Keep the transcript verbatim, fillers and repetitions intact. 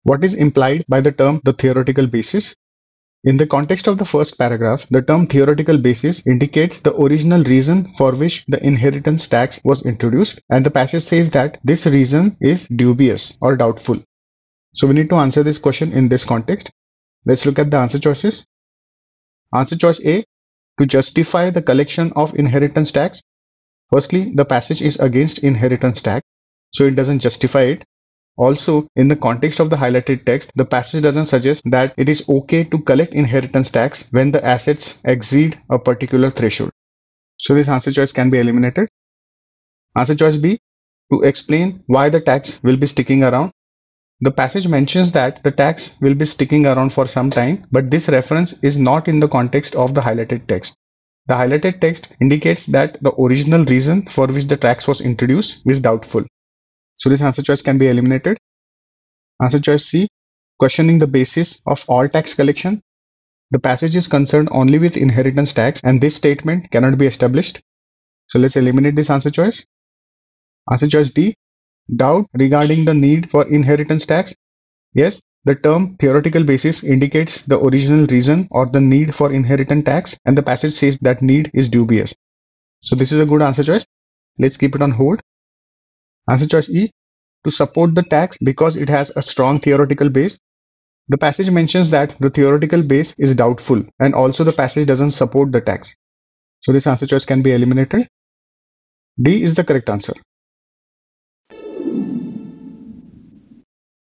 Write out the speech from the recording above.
What is implied by the term the theoretical basis? In the context of the first paragraph, the term theoretical basis indicates the original reason for which the inheritance tax was introduced, and the passage says that this reason is dubious or doubtful. So we need to answer this question in this context. Let's look at the answer choices. Answer choice A, to justify the collection of inheritance tax. Firstly, the passage is against inheritance tax, so it doesn't justify it. Also, in the context of the highlighted text, the passage doesn't suggest that it is okay to collect inheritance tax when the assets exceed a particular threshold. So this answer choice can be eliminated. Answer choice B, to explain why the tax will be sticking around. The passage mentions that the tax will be sticking around for some time, but this reference is not in the context of the highlighted text. The highlighted text indicates that the original reason for which the tax was introduced is doubtful. So this answer choice can be eliminated. Answer choice C, questioning the basis of all tax collection. The passage is concerned only with inheritance tax, and this statement cannot be established. So let's eliminate this answer choice. Answer choice D, doubt regarding the need for inheritance tax. Yes, the term theoretical basis indicates the original reason or the need for inheritance tax, and the passage says that need is dubious. So this is a good answer choice. Let's keep it on hold. Answer choice E, to support the tax because it has a strong theoretical base. The passage mentions that the theoretical base is doubtful, and also the passage doesn't support the tax. So this answer choice can be eliminated. D is the correct answer.